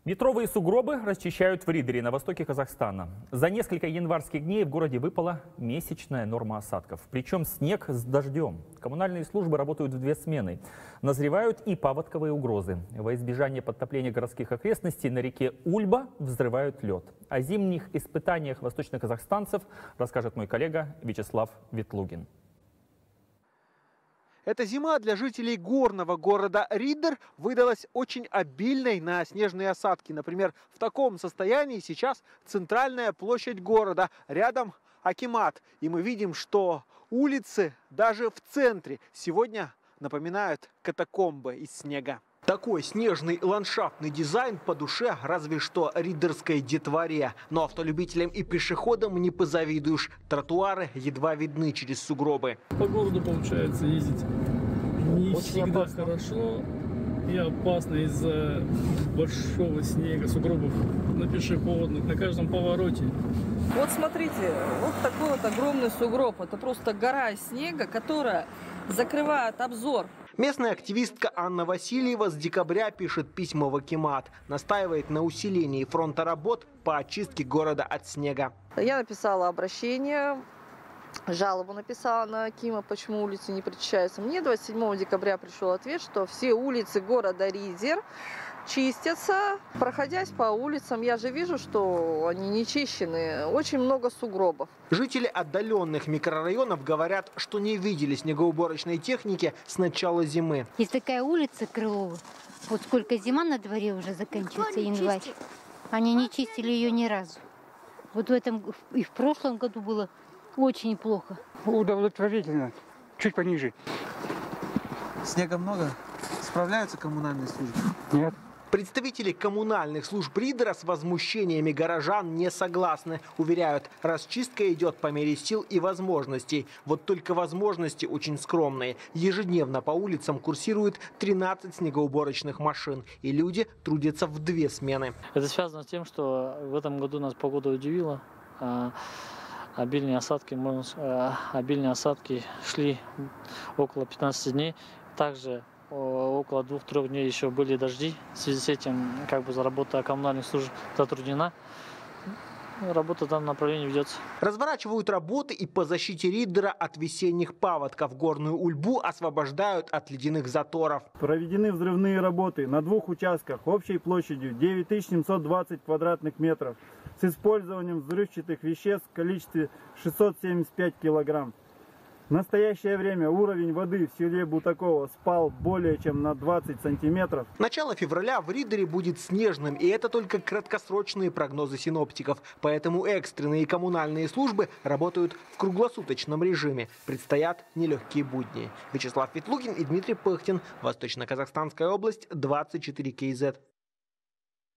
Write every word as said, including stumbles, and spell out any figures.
Метровые сугробы расчищают в Риддере на востоке Казахстана. За несколько январских дней в городе выпала месячная норма осадков. Причем снег с дождем. Коммунальные службы работают в две смены. Назревают и паводковые угрозы. Во избежание подтопления городских окрестностей на реке Ульба взрывают лед. О зимних испытаниях восточноказахстанцев расскажет мой коллега Вячеслав Ветлугин. Эта зима для жителей горного города Риддер выдалась очень обильной на снежные осадки. Например, в таком состоянии сейчас центральная площадь города, рядом акимат. И мы видим, что улицы даже в центре сегодня напоминают катакомбы из снега. Такой снежный ландшафтный дизайн по душе разве что риддерской детворе. Но автолюбителям и пешеходам не позавидуешь. Тротуары едва видны через сугробы. По городу получается ездить не Очень всегда опасно. хорошо и опасно из-за большого снега, сугробов на пешеходных, на каждом повороте. Вот смотрите, вот такой вот огромный сугроб. Это просто гора снега, которая закрывает обзор. Местная активистка Анна Васильева с декабря пишет письма в акимат. Настаивает на усилении фронта работ по очистке города от снега. Я написала обращение, жалобу написала на акима, почему улицы не прочищаются. Мне двадцать седьмого декабря пришел ответ, что все улицы города Риддер чистятся. Проходясь по улицам, я же вижу, что они не чищены. Очень много сугробов. Жители отдаленных микрорайонов говорят, что не видели снегоуборочной техники с начала зимы. Есть такая улица Крылова. Вот сколько зима на дворе уже заканчивается, январь. Они не чистили ее ни разу. Вот в этом и в прошлом году было очень плохо. Удовлетворительно. Чуть пониже. Снега много? Справляются коммунальные службы? Нет. Представители коммунальных служб Риддера с возмущениями горожан не согласны. Уверяют, расчистка идет по мере сил и возможностей. Вот только возможности очень скромные. Ежедневно по улицам курсирует тринадцать снегоуборочных машин. И люди трудятся в две смены. Это связано с тем, что в этом году нас погода удивила. Обильные осадки, можно сказать, обильные осадки шли около пятнадцати дней. Также около двух-трех дней еще были дожди. В связи с этим как бы работа коммунальных служб затруднена. Работа в данном направлении ведется. Разворачивают работы и по защите Риддера от весенних паводков. Горную Ульбу освобождают от ледяных заторов. Проведены взрывные работы на двух участках общей площадью девять тысяч семьсот двадцать квадратных метров с использованием взрывчатых веществ в количестве шестьсот семьдесят пять килограмм. В настоящее время уровень воды в селе Бутаково спал более чем на двадцать сантиметров. Начало февраля в Риддере будет снежным, и это только краткосрочные прогнозы синоптиков. Поэтому экстренные коммунальные службы работают в круглосуточном режиме. Предстоят нелегкие будни. Вячеслав Ветлугин и Дмитрий Пыхтин. Восточно-Казахстанская область, двадцать четыре кей зет.